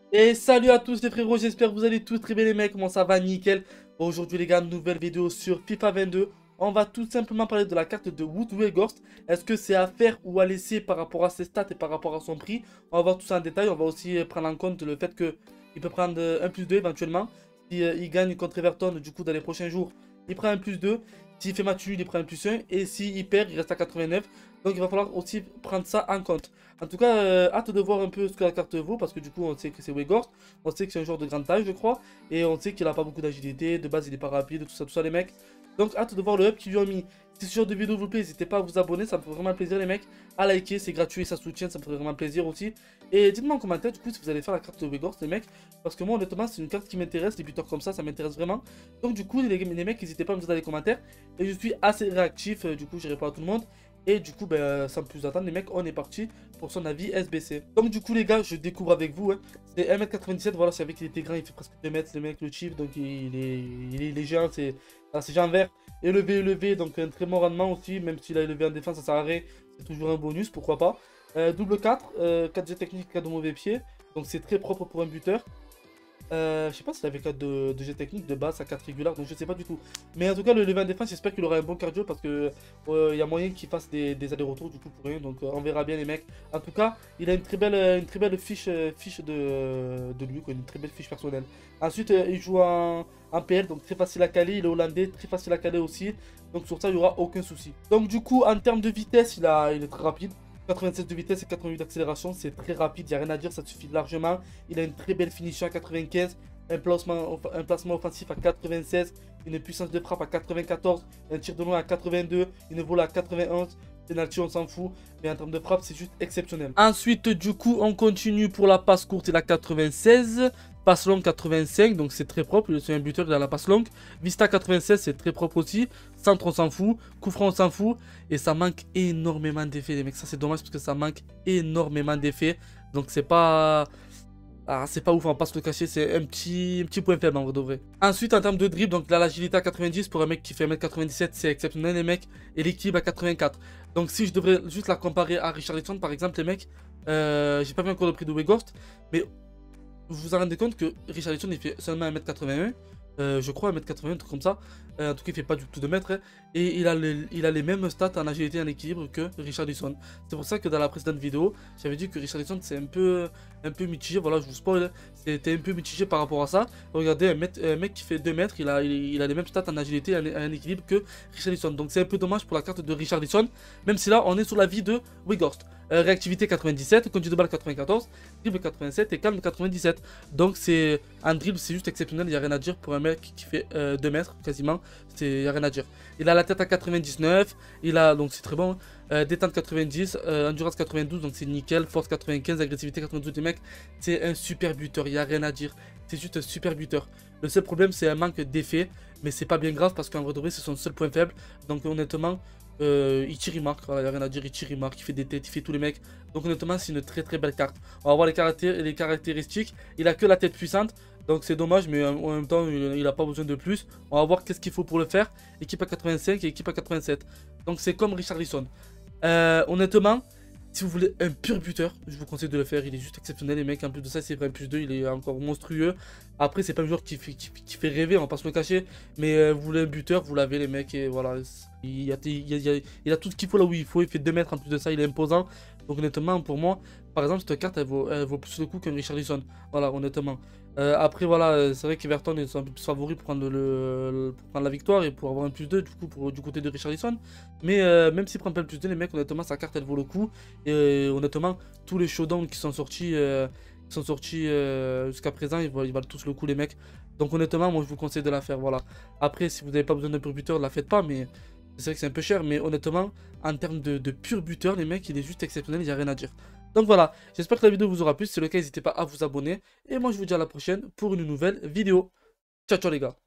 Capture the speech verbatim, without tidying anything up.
Et salut à tous les frérots, j'espère que vous allez tous très bien les mecs, comment ça va, nickel. Bon, aujourd'hui les gars, nouvelle vidéo sur FIFA vingt-deux. On va tout simplement parler de la carte de Wout Weghorst. Est-ce que c'est à faire ou à laisser par rapport à ses stats et par rapport à son prix? On va voir tout ça en détail, on va aussi prendre en compte le fait qu'il peut prendre un plus deux éventuellement. Si euh, il gagne contre Everton, du coup dans les prochains jours, il prend un plus deux. S'il fait match nul, il prend un plus un. Et s'il perd, il reste à quatre-vingt-neuf. Donc il va falloir aussi prendre ça en compte. En tout cas, euh, hâte de voir un peu ce que la carte vaut, parce que du coup, on sait que c'est Weghorst, on sait que c'est un joueur de grande taille, je crois, et on sait qu'il a pas beaucoup d'agilité, de base il est pas rapide, tout ça, tout ça, les mecs. Donc, hâte de voir le up qu'ils lui ont mis. Si ce genre de vidéo vous plaît, n'hésitez pas à vous abonner, ça me fait vraiment plaisir, les mecs, à liker, c'est gratuit, ça soutient, ça me ferait vraiment plaisir aussi. Et dites-moi en commentaire, du coup, si vous allez faire la carte de Weghorst, les mecs, parce que moi, honnêtement, c'est une carte qui m'intéresse, les buteurs comme ça, ça m'intéresse vraiment. Donc, du coup, les, les mecs, n'hésitez pas à me dire dans les commentaires, et je suis assez réactif, euh, du coup, je réponds à tout le monde. Et du coup, ben, sans plus attendre, les mecs, on est parti pour son avis S B C. Donc du coup, les gars, je découvre avec vous. Hein. C'est un mètre quatre-vingt-dix-sept, voilà, c'est avec qu'il était grand, il fait presque deux mètres, le mec, le chief, donc il est, il est, il est géant, c'est géant vert. Élevé, élevé, donc un très bon rendement aussi, même s'il a élevé en défense, ça sert à rien, c'est toujours un bonus, pourquoi pas. Euh, double quatre, euh, quatre G technique, quatre de mauvais pied, donc c'est très propre pour un buteur. Euh, je sais pas s'il avait quatre de, de jet technique de base à quatre régulières, donc je sais pas du tout. Mais en tout cas, le levé en défense, j'espère qu'il aura un bon cardio parce que euh, y a moyen qu'il fasse des, des allers-retours du coup pour rien. Donc euh, on verra bien les mecs. En tout cas, il a une très belle, une très belle fiche, euh, fiche de, de lui, quoi, une très belle fiche personnelle. Ensuite, euh, il joue en, en P L, donc très facile à caler. Il est hollandais, très facile à caler aussi. Donc sur ça, il n'y aura aucun souci. Donc du coup, en termes de vitesse, il, a, il est très rapide. quatre-vingt-seize de vitesse et quatre-vingt-huit d'accélération, c'est très rapide, il n'y a rien à dire, ça suffit largement. Il a une très belle finition à quatre-vingt-quinze, un placement, un placement offensif à quatre-vingt-seize, une puissance de frappe à quatre-vingt-quatorze, un tir de loin à quatre-vingt-deux, une volée à quatre-vingt-onze, penalty on s'en fout, mais en termes de frappe c'est juste exceptionnel. Ensuite du coup on continue pour la passe courte, il a quatre-vingt-seize, passe longue quatre-vingt-cinq, donc c'est très propre, c'est un buteur, il a la passe longue. Vista quatre-vingt-seize, c'est très propre aussi. Centre, on s'en fout. Coup franc, on s'en fout. Et ça manque énormément d'effets, les mecs. Ça, c'est dommage parce que ça manque énormément d'effets. Donc, c'est pas... Ah, c'est pas ouf, on va pas se le cacher, c'est un petit, un petit point faible en vrai de vrai. Ensuite, en termes de dribble, donc là, l'agilité à quatre-vingt-dix, pour un mec qui fait un mètre quatre-vingt-dix-sept, c'est exceptionnel, les mecs. Et l'équilibre à quatre-vingt-quatre. Donc, si je devrais juste la comparer à Richarlison, par exemple, les mecs, euh, j'ai pas vu encore le prix de Weghorst, mais vous vous en rendez compte que Richarlison il fait seulement un mètre quatre-vingt-un, euh, je crois un mètre quatre-vingt-un, un truc comme ça. Euh, en tout cas, il fait pas du tout de mètres. Hein, et il a, les, il a les mêmes stats en agilité et en équilibre que Richarlison. C'est pour ça que dans la précédente vidéo, j'avais dit que Richarlison c'est un peu, un peu mitigé. Voilà, je vous spoil. C'était un peu mitigé par rapport à ça. Regardez, un, mètre, un mec qui fait deux mètres, il a, il, il a les mêmes stats en agilité et en, en équilibre que Richarlison. Donc c'est un peu dommage pour la carte de Richarlison. Même si là, on est sur la vie de Weghorst. Euh, réactivité quatre-vingt-dix-sept, conduite de balle quatre-vingt-quatorze, dribble quatre-vingt-sept et calme quatre-vingt-dix-sept. Donc c'est un dribble, c'est juste exceptionnel, il n'y a rien à dire pour un mec qui fait euh, deux mètres quasiment, il n'y a rien à dire. Il a la tête à quatre-vingt-dix-neuf, il a, donc c'est très bon, euh, détente quatre-vingt-dix, euh, endurance quatre-vingt-douze, donc c'est nickel, force quatre-vingt-quinze, agressivité quatre-vingt-douze, les mecs, c'est un super buteur, il n'y a rien à dire, c'est juste un super buteur. Le seul problème c'est un manque d'effet, mais c'est pas bien grave parce qu'en vrai de vrai c'est son seul point faible, donc honnêtement... Euh, il tire, il marque, voilà, il n'y a rien à dire, il tire, il marque, il fait des têtes, il fait tous les mecs. Donc honnêtement, c'est une très très belle carte. On va voir les, caractér les caractéristiques. Il a que la tête puissante, donc c'est dommage, mais en même temps, il n'a pas besoin de plus. On va voir qu'est-ce qu'il faut pour le faire. Équipe à quatre-vingt-cinq et équipe à quatre-vingt-sept. Donc c'est comme Richarlison. Euh, honnêtement, si vous voulez un pur buteur, je vous conseille de le faire. Il est juste exceptionnel, les mecs. En plus de ça, c'est un plus deux, il est encore monstrueux. Après, c'est pas un joueur qui fait, qui, qui fait rêver, on va pas se le cacher. Mais euh, vous voulez un buteur, vous l'avez, les mecs. Et voilà, il a, il, a, il, a, il a tout ce qu'il faut là où il faut. Il fait deux mètres en plus de ça, il est imposant. Donc, honnêtement, pour moi, par exemple, cette carte, elle vaut, elle vaut plus le coup qu'un Richarlison. Voilà, honnêtement. Euh, après, voilà, c'est vrai qu'Everton est un peu plus favori pour prendre, le, le, pour prendre la victoire et pour avoir un plus deux du coup pour, du côté de Richarlison. Mais euh, même s'il prend pas le plus deux, les mecs, honnêtement, sa carte elle vaut le coup. Et euh, honnêtement, tous les showdowns qui sont sortis, euh, qui sont sortis euh, jusqu'à présent, ils, ils valent tous le coup, les mecs. Donc honnêtement, moi je vous conseille de la faire. Voilà. Après, si vous n'avez pas besoin d'un pur buteur, ne la faites pas. Mais c'est vrai que c'est un peu cher. Mais honnêtement, en termes de, de pur buteur, les mecs, il est juste exceptionnel, il n'y a rien à dire. Donc voilà, j'espère que la vidéo vous aura plu. Si c'est le cas, n'hésitez pas à vous abonner. Et moi, je vous dis à la prochaine pour une nouvelle vidéo. Ciao, ciao les gars.